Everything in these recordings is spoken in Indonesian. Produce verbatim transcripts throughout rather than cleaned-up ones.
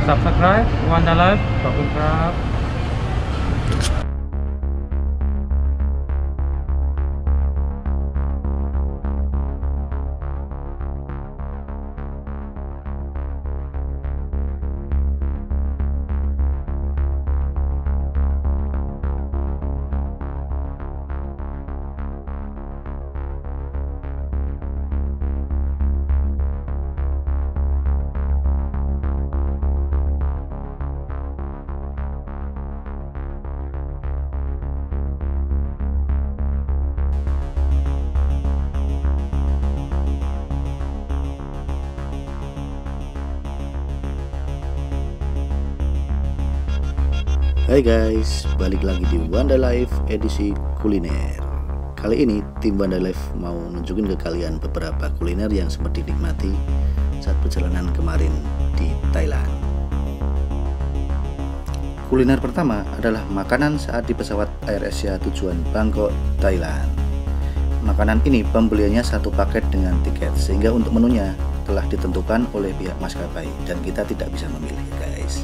Subscribe Wanda Life ขอบคุณครับ Hai guys, balik lagi di Wanda Life edisi kuliner. Kali ini tim Wanda Life mau nunjukin ke kalian beberapa kuliner yang sempat dinikmati saat perjalanan kemarin di Thailand. Kuliner pertama adalah makanan saat di pesawat Air Asia tujuan Bangkok, Thailand. Makanan ini pembeliannya satu paket dengan tiket, sehingga untuk menunya telah ditentukan oleh pihak maskapai dan kita tidak bisa memilih guys.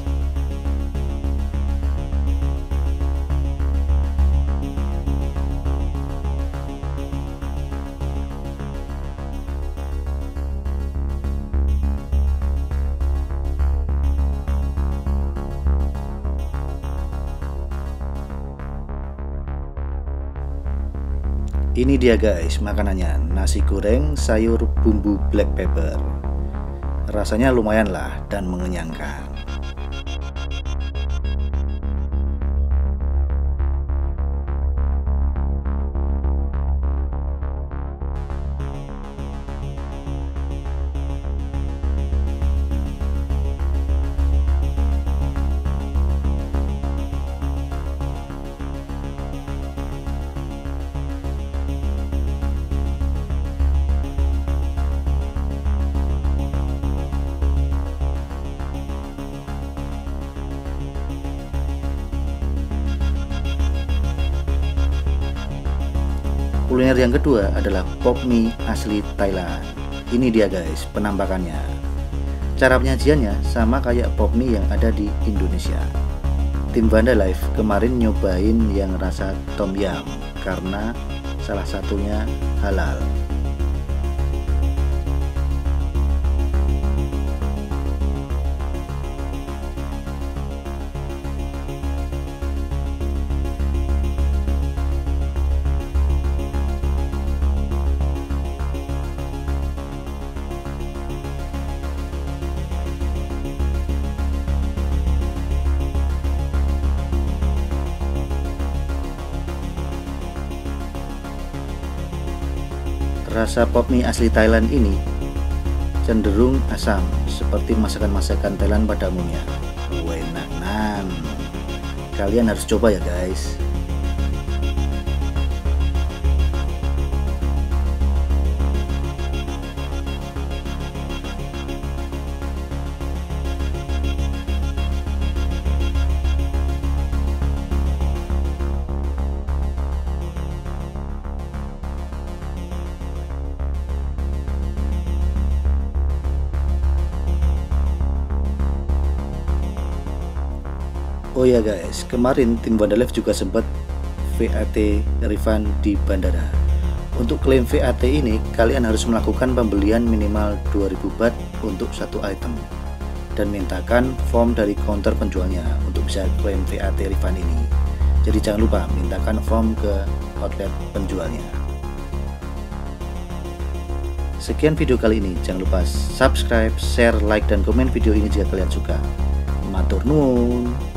Ini dia guys makanannya, nasi goreng sayur bumbu black pepper. Rasanya lumayan lah dan mengenyangkan. Kuliner yang kedua adalah pop mie asli Thailand. Ini dia guys penampakannya. Cara penyajiannya sama kayak pop mie yang ada di Indonesia. Tim Wanda Life kemarin nyobain yang rasa tom yum karena salah satunya halal. Rasa pop mie asli Thailand ini cenderung asam seperti masakan-masakan Thailand pada umumnya. Enak nan. Kalian harus coba ya guys. Oh ya guys, kemarin tim Wanda Life juga sempat V A T refund di bandara. Untuk klaim V A T ini, kalian harus melakukan pembelian minimal dua ribu baht untuk satu item dan mintakan form dari counter penjualnya untuk bisa klaim V A T refund ini. Jadi jangan lupa mintakan form ke outlet penjualnya. Sekian video kali ini, jangan lupa subscribe, share, like, dan komen video ini jika kalian suka. Matur nuwun.